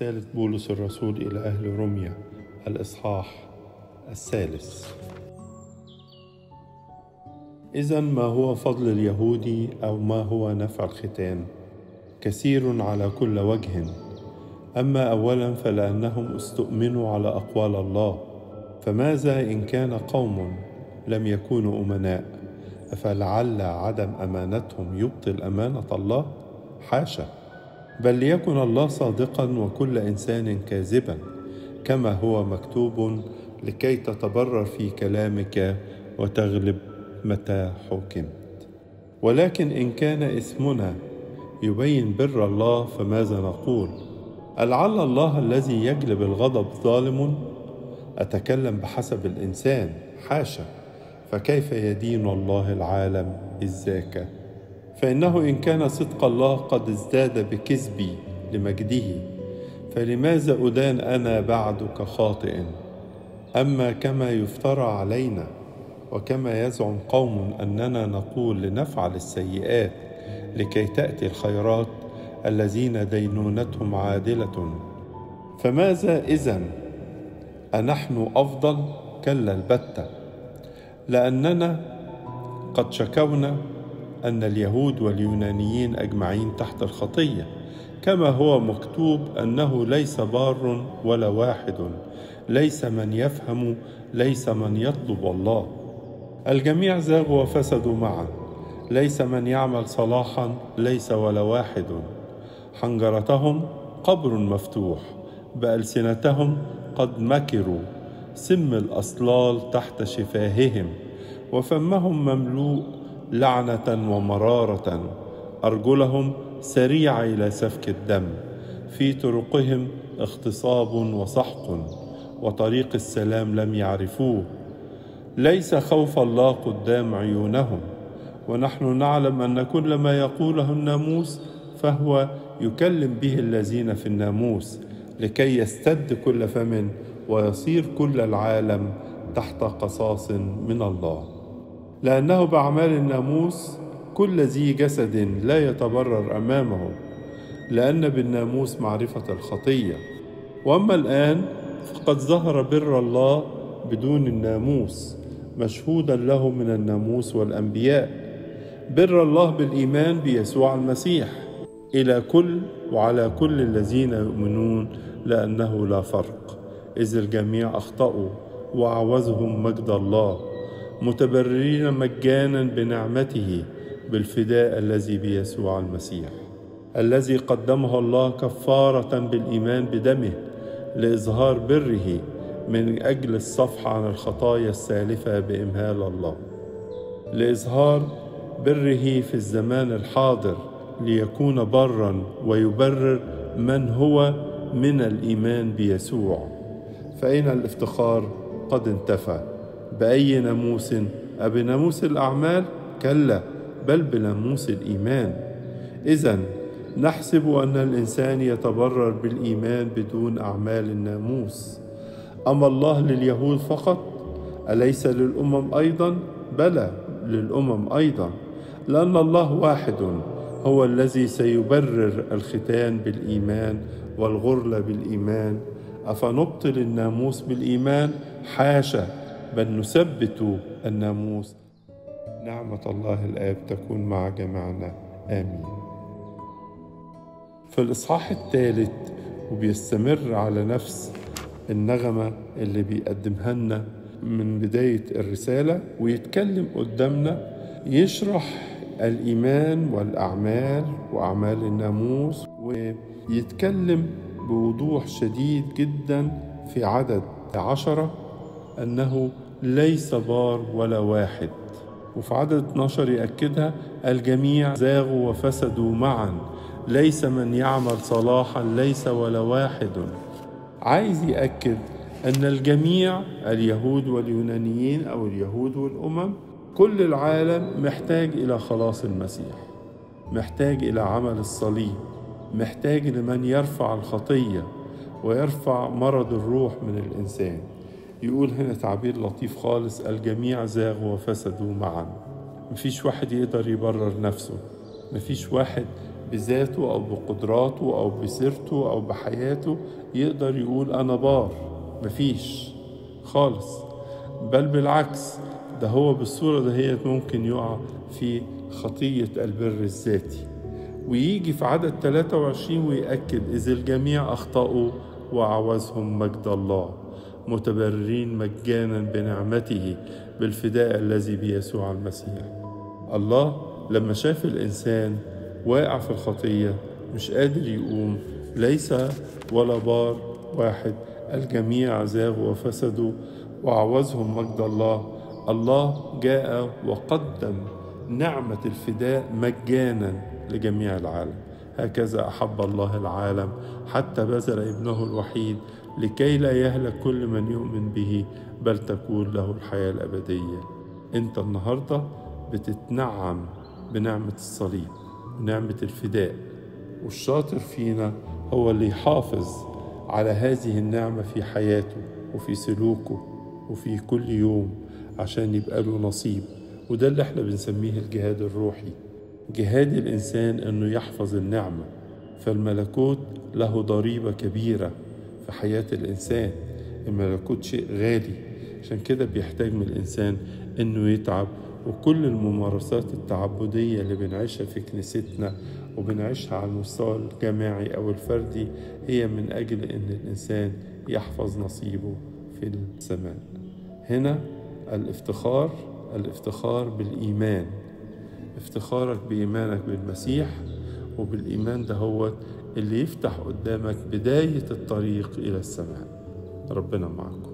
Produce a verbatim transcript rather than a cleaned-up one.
رسالة بولس الرسول إلى أهل روميا الإصحاح الثالث. إذن ما هو فضل اليهودي أو ما هو نفع الختان؟ كثير على كل وجه. أما أولا فلأنهم استؤمنوا على أقوال الله، فماذا إن كان قوم لم يكونوا أمناء؟ أفلعل عدم أمانتهم يبطل أمانة الله؟ حاشا، بل ليكن الله صادقا وكل إنسان كاذبا، كما هو مكتوب: لكي تتبرر في كلامك وتغلب متى حكمت. ولكن إن كان إثمنا يبين بر الله فماذا نقول؟ ألعل الله الذي يجلب الغضب ظالم؟ أتكلم بحسب الإنسان، حاشا، فكيف يدين الله العالم إذ ذاك؟ فإنه إن كان صدق الله قد ازداد بكذبي لمجده، فلماذا أدان أنا بعد كخاطئ؟ أما كما يفترى علينا وكما يزعم قوم أننا نقول لنفعل السيئات لكي تأتي الخيرات الذين دينونتهم عادلة، فماذا إذن؟ أنحن أفضل؟ كلا البتة، لأننا قد شكونا أن اليهود واليونانيين أجمعين تحت الخطية، كما هو مكتوب: أنه ليس بار ولا واحد، ليس من يفهم، ليس من يطلب الله. الجميع زاغوا وفسدوا معا، ليس من يعمل صلاحا، ليس ولا واحد. حنجرتهم قبر مفتوح، بألسنتهم قد مكروا، سم الأصلال تحت شفاههم، وفمهم مملوء لعنة ومرارة، أرجلهم سريعة إلى سفك الدم، في طرقهم اغتصاب وسحق، وطريق السلام لم يعرفوه. ليس خوف الله قدام عيونهم، ونحن نعلم أن كل ما يقوله الناموس فهو يكلم به الذين في الناموس، لكي يستد كل فم ويصير كل العالم تحت قصاص من الله. لأنه بأعمال الناموس كل ذي جسد لا يتبرر أمامه، لأن بالناموس معرفة الخطية. وأما الآن فقد ظهر بر الله بدون الناموس، مشهودا له من الناموس والأنبياء، بر الله بالإيمان بيسوع المسيح إلى كل وعلى كل الذين يؤمنون، لأنه لا فرق، إذ الجميع أخطأوا وأعوزهم مجد الله، متبررين مجانا بنعمته بالفداء الذي بيسوع المسيح، الذي قدمه الله كفارة بالإيمان بدمه لإظهار بره من أجل الصفح عن الخطايا السالفة بإمهال الله، لإظهار بره في الزمان الحاضر، ليكون برا ويبرر من هو من الإيمان بيسوع. فإن الافتخار قد انتفى. بأي ناموس؟ أبناموس الأعمال؟ كلا، بل بناموس الإيمان. إذن نحسب أن الإنسان يتبرر بالإيمان بدون أعمال الناموس. أما الله لليهود فقط؟ أليس للأمم أيضا؟ بلى، للأمم أيضا، لأن الله واحد هو الذي سيبرر الختان بالإيمان والغرلة بالإيمان. أفنبطل الناموس بالإيمان؟ حاشا، بل نثبت الناموس. نعمة الله الآب تكون مع جميعنا، آمين. في الإصحاح الثالث وبيستمر على نفس النغمة اللي بيقدمها لنا من بداية الرسالة، ويتكلم قدامنا يشرح الإيمان والأعمال وأعمال الناموس، ويتكلم بوضوح شديد جدا في عدد عشرة أنه ليس بار ولا واحد، وفي عدد اثناشر يأكدها: الجميع زاغوا وفسدوا معا، ليس من يعمل صلاحا، ليس ولا واحد. عايز يأكد أن الجميع، اليهود واليونانيين أو اليهود والأمم، كل العالم محتاج إلى خلاص المسيح، محتاج إلى عمل الصليب، محتاج لمن يرفع الخطية ويرفع مرض الروح من الإنسان. يقول هنا تعبير لطيف خالص: الجميع زاغوا وفسدوا معا. مفيش واحد يقدر يبرر نفسه، مفيش واحد بذاته أو بقدراته أو بسيرته أو بحياته يقدر يقول أنا بار. مفيش خالص، بل بالعكس، ده هو بالصورة دهيت ممكن يقع في خطية البر الذاتي. ويجي في عدد ثلاثة وعشرين ويأكد: إذ الجميع أخطأوا وعوزهم مجد الله، متبررين مجانا بنعمته بالفداء الذي بيسوع المسيح. الله لما شاف الإنسان واقع في الخطية مش قادر يقوم، ليس ولا بار واحد، الجميع زاغوا وفسدوا وعوزهم مجد الله. الله جاء وقدم نعمة الفداء مجانا لجميع العالم. هكذا أحب الله العالم حتى بذل ابنه الوحيد لكي لا يهلك كل من يؤمن به، بل تكون له الحياة الأبدية. أنت النهاردة بتتنعم بنعمة الصليب ونعمة الفداء، والشاطر فينا هو اللي يحافظ على هذه النعمة في حياته وفي سلوكه وفي كل يوم عشان يبقى له نصيب. وده اللي احنا بنسميه الجهاد الروحي، جهاد الإنسان أنه يحفظ النعمة. فالملكوت له ضريبة كبيرة في حياة الإنسان، الملكوت شيء غالي، عشان كده بيحتاج من الإنسان أنه يتعب. وكل الممارسات التعبدية اللي بنعيشها في كنيستنا وبنعيشها على المستوى الجماعي أو الفردي هي من أجل أن الإنسان يحفظ نصيبه في السماء. هنا الافتخار الافتخار بالإيمان، افتخارك بإيمانك بالمسيح، وبالإيمان ده هو اللي يفتح قدامك بداية الطريق إلى السماء. ربنا معكم.